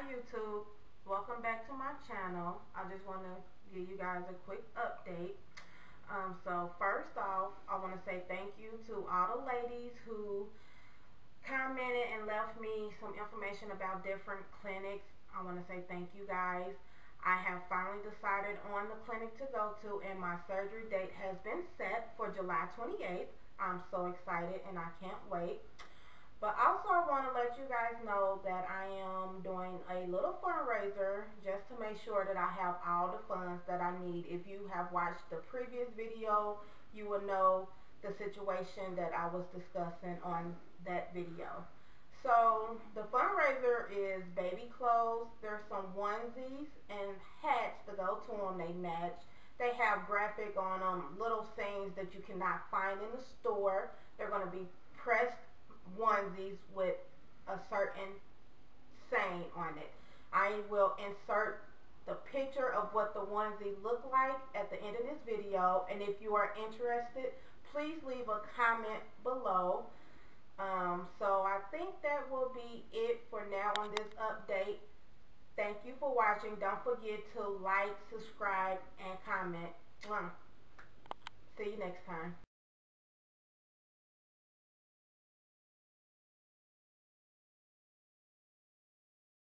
YouTube, welcome back to my channel. I just want to give you guys a quick update. So first off, I want to say thank you to all the ladies who commented and left me some information about different clinics. I want to say thank you guys. I have finally decided on the clinic to go to, and my surgery date has been set for July 28th. I'm so excited and I can't wait. But also I want to let you guys know that I am doing a little fundraiser just to make sure that I have all the funds that I need. If you have watched the previous video, you will know the situation that I was discussing on that video. So the fundraiser is baby clothes. There's some onesies and hats to go to them. They match. They have graphic on them, little things that you cannot find in the store. They're going to be pressed onesies with a certain saying on it. I will insert the picture of what the onesie look like at the end of this video, and if you are interested, please leave a comment below. So I think that will be it for now on this update. Thank you for watching. Don't forget to like, subscribe, and comment. See you next time.